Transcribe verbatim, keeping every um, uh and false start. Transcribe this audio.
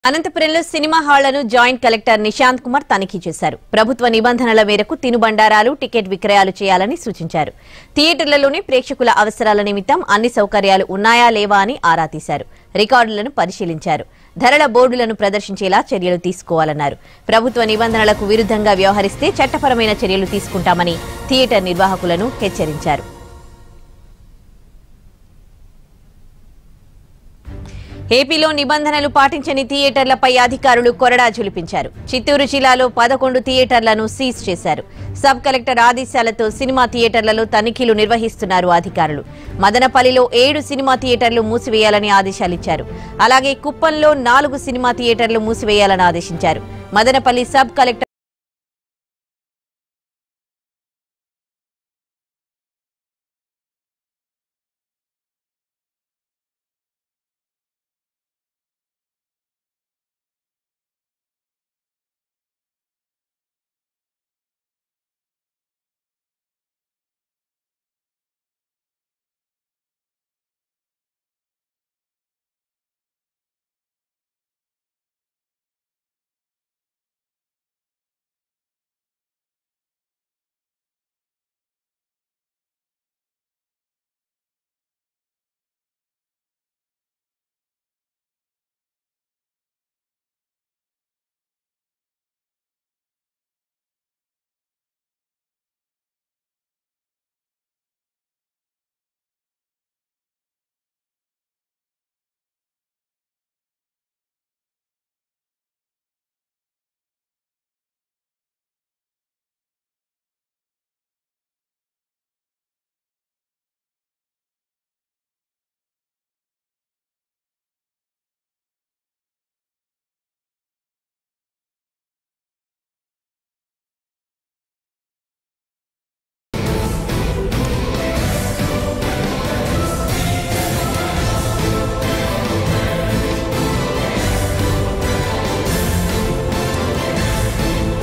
అనంతపురంలో సినిమా హాళ్లను joint collector Nishant Kumar తనిఖీ చేశారు. ప్రభుత్వ నిబంధనల మేరకు తినుబండారాలు, టికెట్ విక్రయాలు చేయాలని సూచించారు. థియేటర్లలోని ప్రేక్షకుల అవసరాల నిమిత్తం అన్ని సౌకర్యాలు ఉన్నాయా లేవా అని ఆరా తీశారు. రికార్డులను పరిశీలించారు. ధరల బోర్డులను ప్రదర్శించేలా చర్యలు తీసుకోవాలన్నారు. ప్రభుత్వ నిబంధనలకు విరుద్ధంగా వ్యవహరిస్తే చట్టపరమైన చర్యలు తీసుకుంటామని థియేటర్ నిర్వాహకులను హెచ్చరించారు. ఏపీలో నిబంధనలు పాటించని థియేటర్లపై అధికారులు కొరడా జులిపించారు. చిత్తూరు జిల్లాలో పదకొండు థియేటర్లను సీజ్ చేశారు. సబ్ కలెక్టర్ ఆదేశాలతో సినిమా థియేటర్లలో తనిఖీలు నిర్వహిస్తున్నారు అధికారులు. మదనపల్లిలో ఏడు సినిమా థియేటర్లు మూసివేయాలని ఆదేశాలిచ్చారు. అలాగే కుప్పంలో నాలుగు సినిమా థియేటర్లు మూసివేయాలని ఆదేశించారు. Madanapalle sub collector